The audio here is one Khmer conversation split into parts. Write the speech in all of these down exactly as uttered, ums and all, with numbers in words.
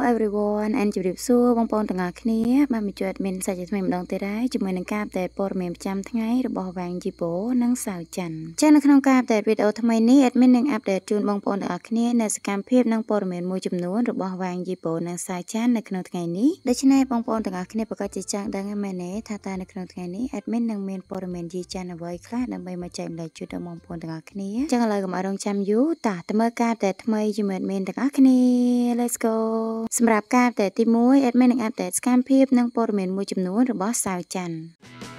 everyone and ជម្រាបសួរបងប្អូនទាំងអស់គ្នាបានមកជួបមានសាច់ថ្មីម្ដងទៀតហើយជាមួយនឹងការអប្ដេតព័ត៌មានប្រចាំថ្ងៃរបស់វ៉ាងជីប៉ូនិងសាវច័ន្ទចា៎នៅក្នុងការអប្ដេតវីដេអូថ្មីនេះ admin នឹងអាប់ដេតជូនបងប្អូនទាំងអស់គ្នានៅសកម្មភាពនិងព័ត៌មានមួយចំនួនរបស់វ៉ាងជីប៉ូនិងសាវច័ន្ទនៅក្នុងថ្ងៃនេះដូច្នេះបងប្អូនទាំងអស់គ្នាប្រកាសជាចង់ដឹងមែនទេថាតើនៅក្នុងថ្ងៃនេះ admin នឹងមានព័ត៌មានជាច្រើនអ្វីខ្លះដើម្បីមកចែកម្លែកជូនដល់បងប្អូនទាំងអស់គ្នាចឹងឥឡូវកុំឲ្យរងចាំយូរតើទៅមើលការអប្ដេតថ្មីជាមួយ admin ទាំងអស់គ្នា Let's go សម្រាប់ការអប្ដេតទីមួយ admin នឹងអាប់ដេតសកម្មភាពនិងព័ត៌មានមួយចំនួនរបស់សាវច័ន្ទ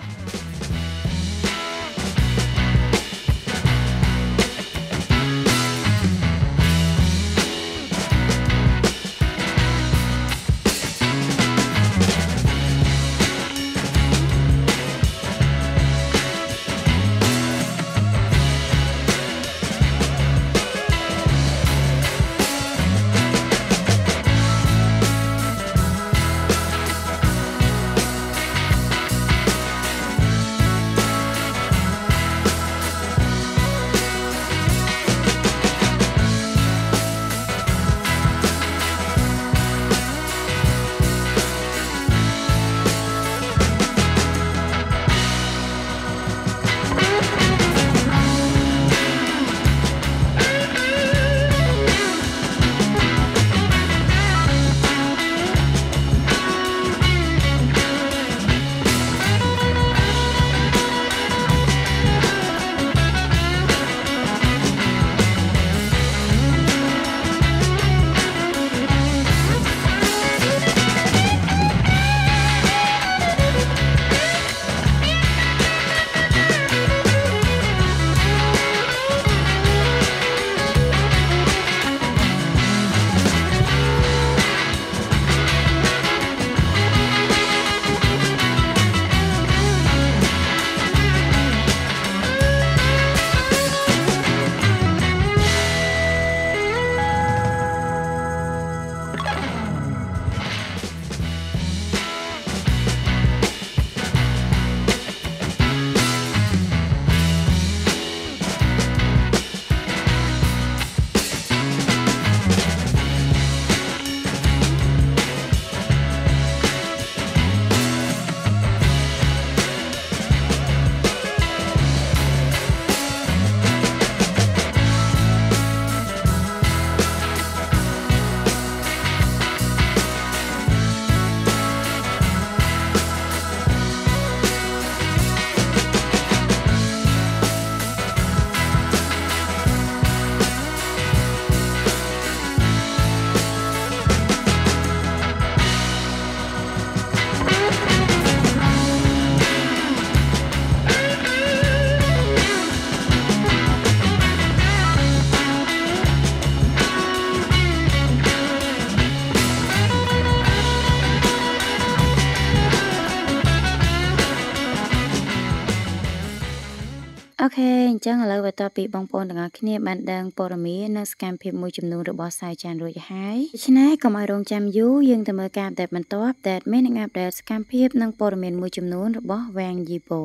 អូខេអញ្ចឹងឥឡូវបន្តពីបងប្អូនទាំងអស់គ្នាបានដឹងព័ត៌មាននិងសកម្មភាពមួយចំនួនរបស់សាវច័ន្ទរួចហើយដូច្នេះកុំឲ្យរងចាំយូរយើងទៅមើលការអប្ដេតបន្តតែមាននឹងអាប់ដេតសកម្មភាពនិងព័ត៌មានមួយចំនួនរបស់វ៉ាងជីប៉ូ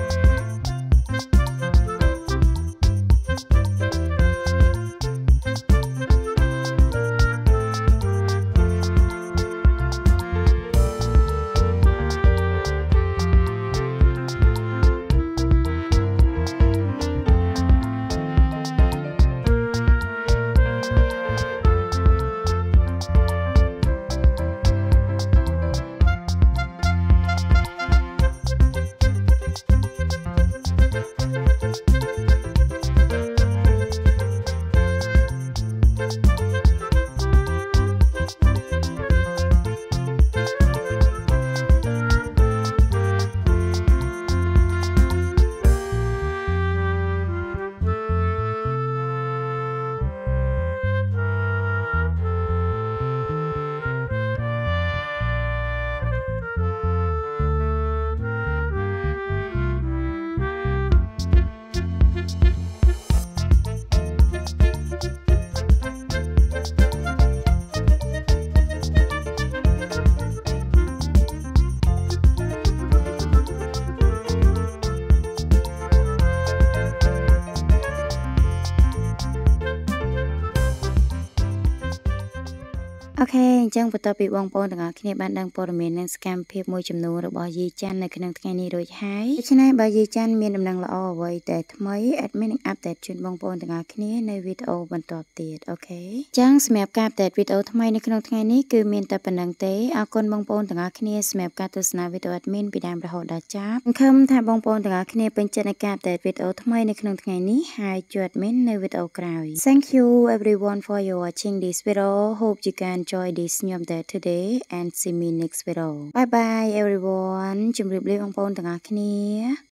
Thank you. ចឹងបន្ទាប់ពីបងប្អូនទាំងអស់គ្នាបានដឹងព័ត៌មាននិងសកម្មភាពមួយចំនួនរបស់យាយច័ន្ទនៅក្នុងថ្ងៃនេះរួចហើយដូច្នេះបើយាយច័ន្ទមានដំណឹងល្អអ្វីតែថ្មី admin នឹងអាប់ដេតជូនបងប្អូនទាំងអស់គ្នានៅវីដេអូបន្ទាប់ទៀតអូខេចឹងសម្រាប់ការអាប់ដេតវីដេអូថ្មីនៅក្នុងថ្ងៃនេះគឺមានតែប៉ុណ្្នឹងទេអរគុណបងប្អូនទាំងអស់គ្នាសម្រាប់ការទស្សនាវីដេអូ admin ពីដើមរហូតដល់ចប់សង្ឃឹមថាបងប្អូនទាំងអស់គ្នាពេញចិត្តនៃការអាប់ដេតវីដេអូថ្មីនៅក្នុងថ្ងៃនេះហើយជួប admin នៅវីដេអូក្រោយ Thank you everyone for your watching this video hope you can enjoy this new update today and see me next video bye bye everyone ជម្រាបលាបងប្អូនទាំងអស់គ្នា